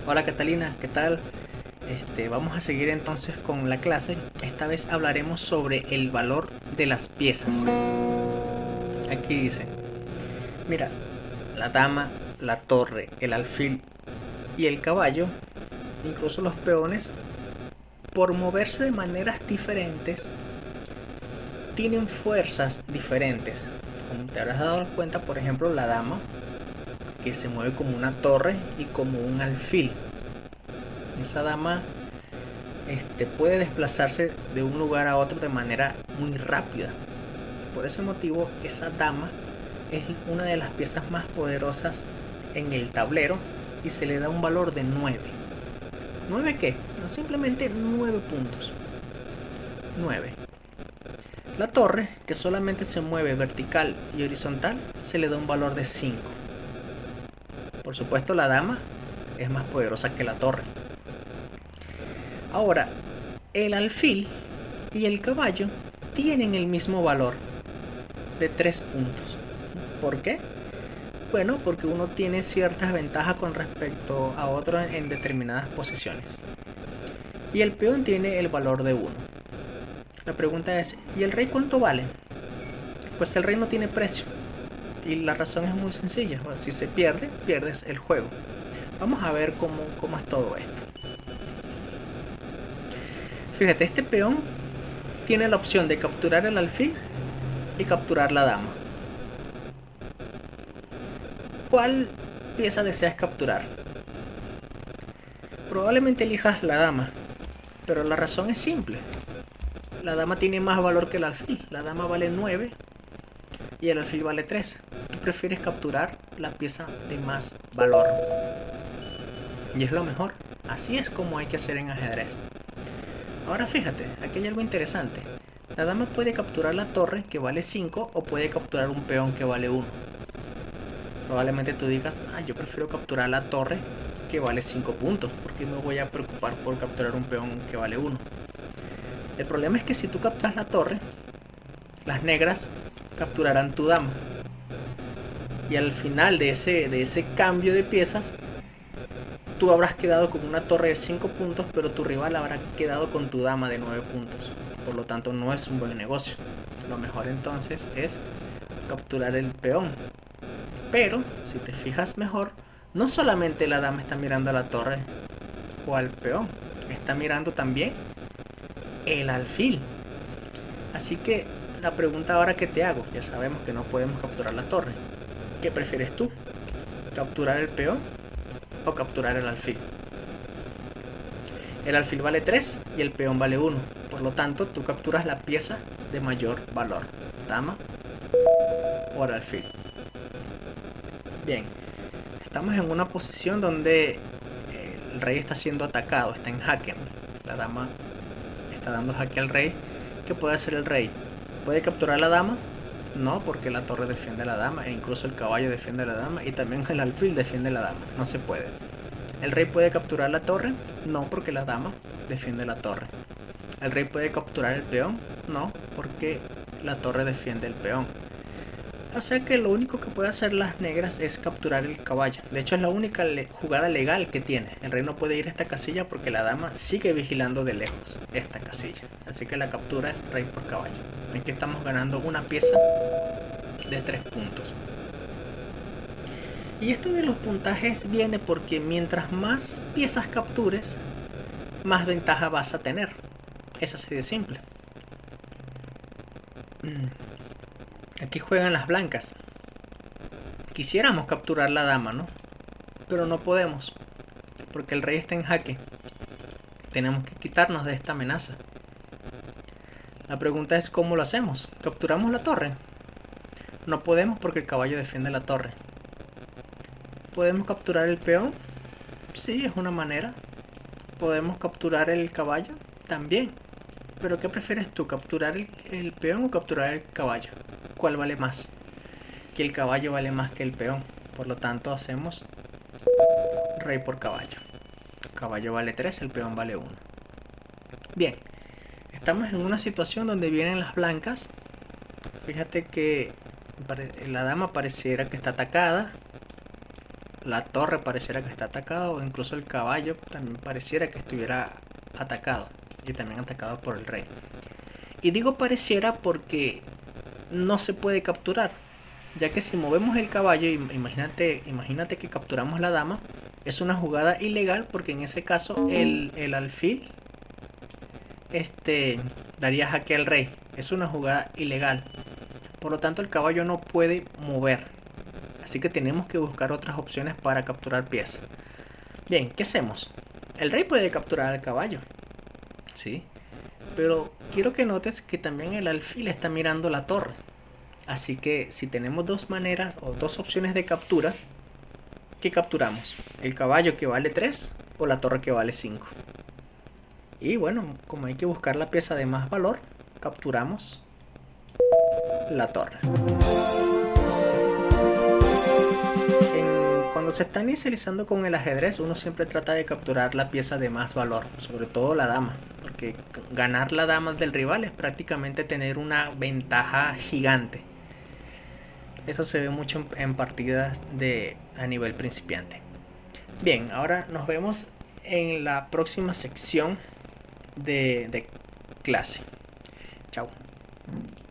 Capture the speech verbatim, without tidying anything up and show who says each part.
Speaker 1: Hola Catalina, ¿qué tal? Este, vamos a seguir entonces con la clase. Esta vez hablaremos sobre el valor de las piezas. Aquí dice, mira, la dama, la torre, el alfil y el caballo, incluso los peones, por moverse de maneras diferentes, tienen fuerzas diferentes. Como te habrás dado cuenta, por ejemplo, la dama, que se mueve como una torre y como un alfil. Esa dama este, puede desplazarse de un lugar a otro de manera muy rápida. Por ese motivo, esa dama es una de las piezas más poderosas en el tablero y se le da un valor de nueve. ¿nueve qué? No, simplemente nueve puntos. nueve. La torre, que solamente se mueve vertical y horizontal, se le da un valor de cinco. Por supuesto, la dama es más poderosa que la torre. Ahora, el alfil y el caballo tienen el mismo valor de tres puntos. ¿Por qué? Bueno, porque uno tiene ciertas ventajas con respecto a otro en determinadas posiciones. Y el peón tiene el valor de uno. La pregunta es, ¿y el rey cuánto vale? Pues el rey no tiene precio. Y la razón es muy sencilla. Bueno, si se pierde, pierdes el juego. Vamos a ver cómo, cómo es todo esto. Fíjate, este peón tiene la opción de capturar el alfil y capturar la dama. ¿Cuál pieza deseas capturar? Probablemente elijas la dama, pero la razón es simple. La dama tiene más valor que el alfil. La dama vale nueve y el alfil vale tres. Tú prefieres capturar la pieza de más valor. Y es lo mejor. Así es como hay que hacer en ajedrez. Ahora fíjate, aquí hay algo interesante. La dama puede capturar la torre, que vale cinco, o puede capturar un peón que vale uno. Probablemente tú digas, ah, yo prefiero capturar la torre, que vale cinco puntos, porque me voy a preocupar por capturar un peón que vale uno. El problema es que si tú capturas la torre, las negras capturarán tu dama. Y al final de ese, de ese cambio de piezas, tú habrás quedado con una torre de cinco puntos, pero tu rival habrá quedado con tu dama de nueve puntos. Por lo tanto, no es un buen negocio. Lo mejor entonces es capturar el peón. Pero, si te fijas mejor, no solamente la dama está mirando a la torre o al peón, está mirando también el alfil. Así que, la pregunta ahora que te hago, ya sabemos que no podemos capturar la torre. ¿Qué prefieres tú? ¿Capturar el peón o capturar el alfil? El alfil vale tres y el peón vale uno. Por lo tanto, tú capturas la pieza de mayor valor. Dama o el alfil. Bien, estamos en una posición donde el rey está siendo atacado, está en jaque. La dama está dando jaque al rey. ¿Qué puede hacer el rey? ¿Puede capturar la dama? No, porque la torre defiende a la dama e incluso el caballo defiende a la dama y también el alfil defiende a la dama. No se puede. ¿El rey puede capturar la torre? No, porque la dama defiende la torre. ¿El rey puede capturar el peón? No, porque la torre defiende el peón. O sea que lo único que puede hacer las negras es capturar el caballo. De hecho es la única le jugada legal que tiene. El rey no puede ir a esta casilla porque la dama sigue vigilando de lejos esta casilla. Así que la captura es rey por caballo. Aquí estamos ganando una pieza de tres puntos. Y esto de los puntajes viene porque mientras más piezas captures, más ventaja vas a tener. Es así de simple. Aquí juegan las blancas. Quisiéramos capturar la dama, ¿no? Pero no podemos, porque el rey está en jaque. Tenemos que quitarnos de esta amenaza. La pregunta es ¿cómo lo hacemos? ¿Capturamos la torre? No podemos porque el caballo defiende la torre. ¿Podemos capturar el peón? Sí, es una manera. ¿Podemos capturar el caballo? También. ¿Pero qué prefieres tú? ¿Capturar el, el peón o capturar el caballo? ¿Cuál vale más? Que el caballo vale más que el peón. Por lo tanto hacemos rey por caballo. El caballo vale tres, el peón vale uno. Bien. Estamos en una situación donde vienen las blancas. Fíjate que la dama pareciera que está atacada. La torre pareciera que está atacado, o incluso el caballo también pareciera que estuviera atacado, y también atacado por el rey. Y digo pareciera porque no se puede capturar, ya que si movemos el caballo, imagínate, imagínate que capturamos la dama, es una jugada ilegal, porque en ese caso el, el alfil este, daría jaque al rey. Es una jugada ilegal, por lo tanto el caballo no puede mover. Así que tenemos que buscar otras opciones para capturar piezas. Bien, ¿qué hacemos? El rey puede capturar al caballo, ¿sí? Pero quiero que notes que también el alfil está mirando la torre. Así que si tenemos dos maneras o dos opciones de captura, ¿qué capturamos? ¿El caballo que vale tres o la torre que vale cinco? Y bueno, como hay que buscar la pieza de más valor, capturamos la torre. Cuando se está inicializando con el ajedrez, uno siempre trata de capturar la pieza de más valor, sobre todo la dama, porque ganar la dama del rival es prácticamente tener una ventaja gigante. Eso se ve mucho en partidas de a nivel principiante. Bien, ahora nos vemos en la próxima sección de, de clase. Chao.